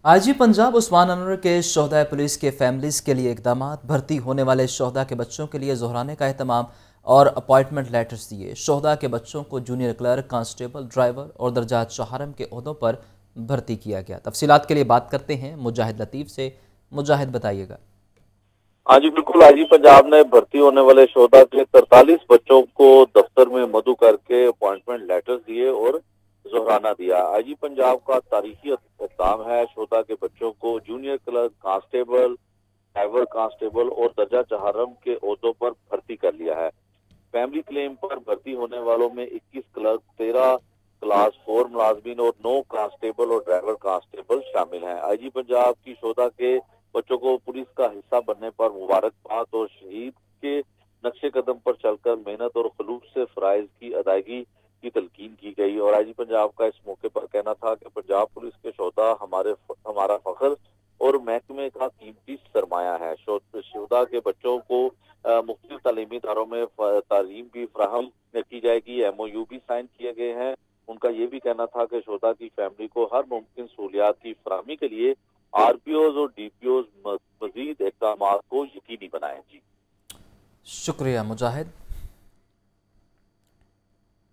IG Punjab Usman Anwar के शोहदा police के families के लिए इकदामात। भर्ती होने वाले शोहदा के बच्चों के लिए ज़ोहराने का एहतमाम और अपॉइंटमेंट लेटर्स दिए। शोहदा के बच्चों को जूनियर क्लर्क, कांस्टेबल, ड्राइवर और दर्जात चहारम के ओहदों पर भर्ती किया गया। तफसीलात के लिए बात करते हैं मुजाहिद लतीफ़ से। मुजाहिद, बताइएगा। हाँ जी बिल्कुल, आईजी पंजाब ने भर्ती होने वाले शोधा के 43 बच्चों को दफ्तर में मदु करके अपॉइंटमेंट लेटर्स दिए और जोहराना दिया। आईजी पंजाब का तारीखी इक़दाम है। शोधा के बच्चों को junior clerk, constable, driver constable और दर्जा चहारम के ओहदों पर भर्ती कर लिया है। फैमिली क्लेम पर भर्ती होने वालों में 21 क्लर्क, 13 क्लास 4 मुलाजमीन और 9 कांस्टेबल और ड्राइवर कांस्टेबल शामिल हैं। आईजी पंजाब की शोधा के बच्चों को पुलिस का हिस्सा बनने पर मुबारकबाद और शहीद के नक्शे कदम पर चलकर मेहनत और खलूस से फराइज की अदायगी की तलकीन की गई। और आईजी पंजाब का इस मौके पर कहना था कि पंजाब पुलिस के शोधा हमारा फख्र और महकमे का कीमती सरमाया है। शोधा के बच्चों को मुख्तलिफ तालीमी इदारों में तालीम भी फराहम की जाएगी। MOU भी साइन किए गए हैं। उनका ये भी कहना था कि शोधा की फैमिली को हर मुमकिन सहूलियात की फराहमी के लिए RPOs और DPOs मजीद इक़दामात को यकीनी बनाएं। जी शुक्रिया मुजाहिद।